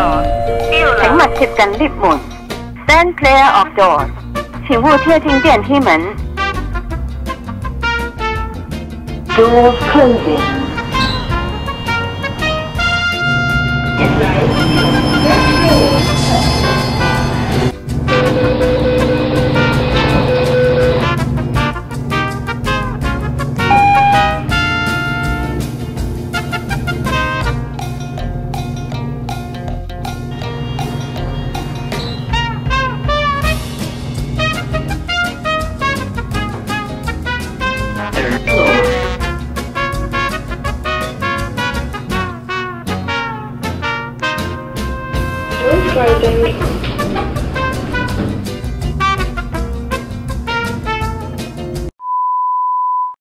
door， 请勿接近 lift 門。Stand clear of doors， 請勿貼近電梯門。Doors closing。 Doors closing.